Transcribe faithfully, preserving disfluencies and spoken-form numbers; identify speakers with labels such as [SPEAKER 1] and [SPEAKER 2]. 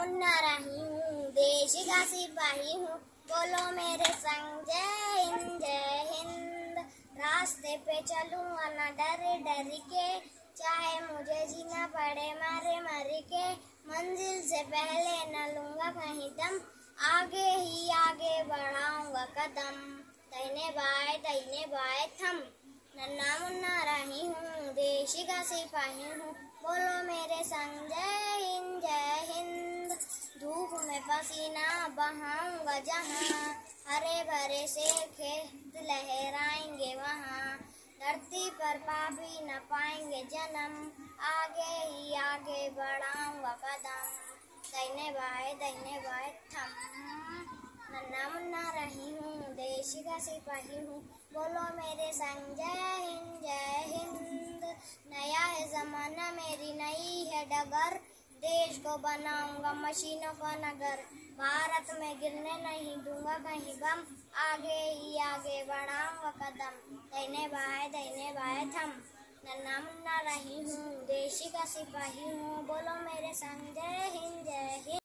[SPEAKER 1] मुन्ना रही हूँ, देश का सिपाही हूँ, बोलो मेरे संग जय हिंद जय हिंद। रास्ते पे चलूँगा न डर डर के, चाहे मुझे जीना पड़े मरे मर के। मंजिल से पहले न लूंगा कहीं दम, आगे ही आगे बढ़ाऊंगा कदम। दाहिने बाएं दाहिने बाएं थम, नन्हा मुन्ना रही हूँ, देश का सिपाही हूँ, बोलो मेरे संग जय हिंद जय हिंद। धूप में पसीना बहाऊंगा जहाँ, हरे भरे से खेत लहराएंगे वहाँ। धरती पर पापी न पाएंगे जन्म, आगे ही आगे बढ़ाऊंगा कदम। दाहिने बाएं दाहिने बाएं थम, नन्हा मुन्ना रही हूँ, देश का सिपाही हूँ, बोलो मेरे संग जय हिंद जय हिंद। नया है जमाना मेरी नई है डगर, देश को बनाऊंगा मशीनों का नगर। भारत में गिरने नहीं दूंगा कहीं बम, आगे ही आगे बढ़ाऊंगा कदम। दाहिने बाएं दाहिने बाएं थम, नन्हा मुन्ना रही हूँ, देश का सिपाही हूँ, बोलो मेरे संग जय हिंद जय हिंद।